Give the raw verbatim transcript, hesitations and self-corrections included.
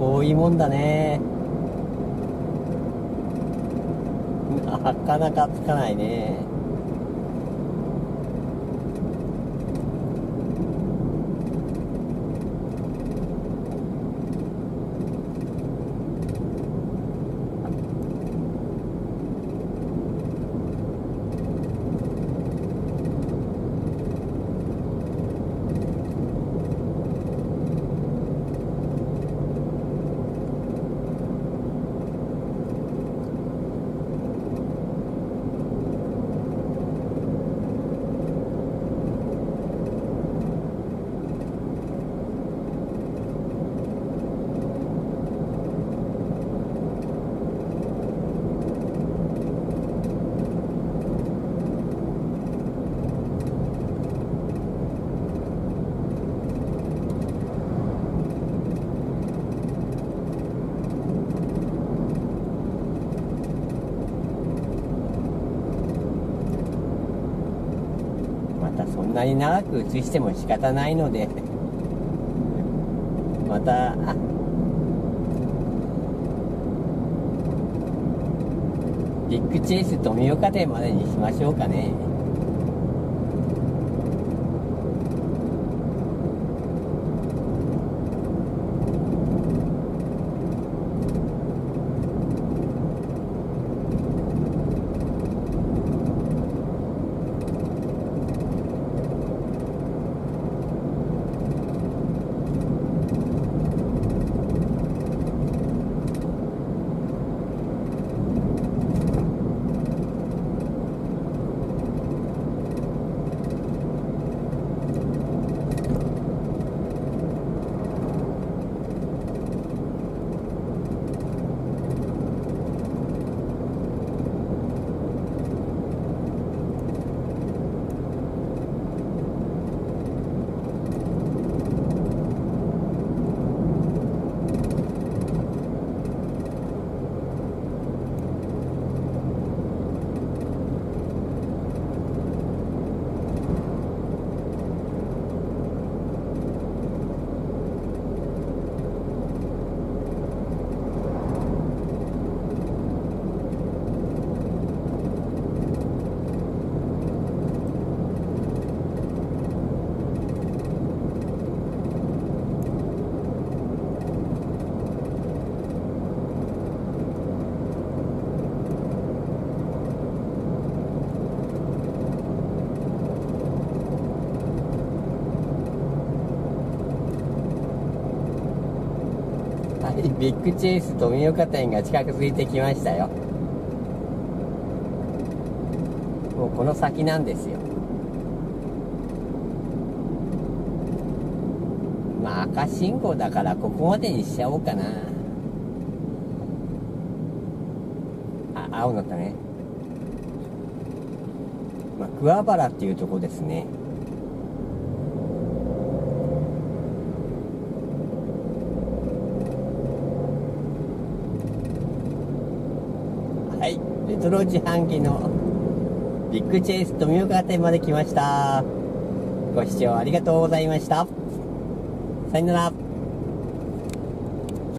こういうもんだね。なかなかつかないね。そんなに長く映しても仕方ないので、またビッグチェイス富岡店までにしましょうかね。ビッグチェイス富岡店が近づいてきましたよ。もうこの先なんですよ。まあ赤信号だからここまでにしちゃおうかな。あ、青のったね。まあ桑原っていうとこですね。はい、レトロ自販機のビッグチェイス富岡店まで来ました。ご視聴ありがとうございました。さよなら。